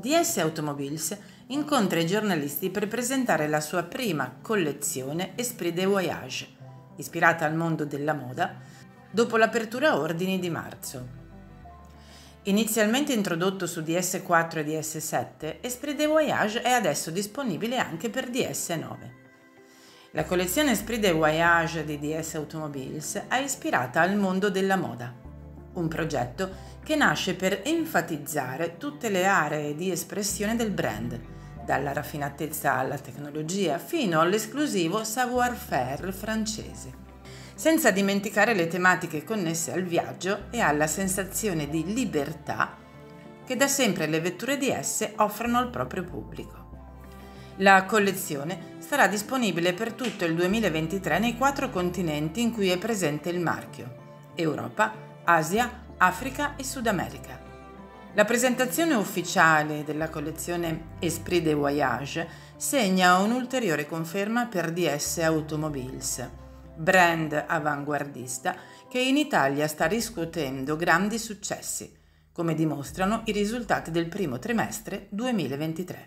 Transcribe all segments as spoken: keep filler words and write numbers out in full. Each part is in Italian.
D S Automobiles incontra i giornalisti per presentare la sua prima collezione Esprit de Voyage, ispirata al mondo della moda, dopo l'apertura ordini di marzo. Inizialmente introdotto su D S quattro e D S sette, Esprit de Voyage è adesso disponibile anche per D S nove. La collezione Esprit de Voyage di D S Automobiles è ispirata al mondo della moda, un progetto che nasce per enfatizzare tutte le aree di espressione del brand, dalla raffinatezza alla tecnologia fino all'esclusivo savoir-faire francese, senza dimenticare le tematiche connesse al viaggio e alla sensazione di libertà che da sempre le vetture D S offrono al proprio pubblico. La collezione sarà disponibile per tutto il duemilaventitré nei quattro continenti in cui è presente il marchio: Europa, Asia, Africa e Sud America. La presentazione ufficiale della collezione Esprit de Voyage segna un'ulteriore conferma per D S Automobiles, brand avanguardista che in Italia sta riscuotendo grandi successi, come dimostrano i risultati del primo trimestre duemilaventitré.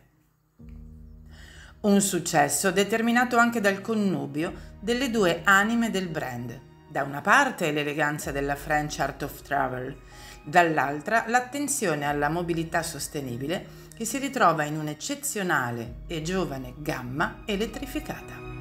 Un successo determinato anche dal connubio delle due anime del brand. Da una parte l'eleganza della French Art of Travel, dall'altra l'attenzione alla mobilità sostenibile che si ritrova in un'eccezionale e giovane gamma elettrificata.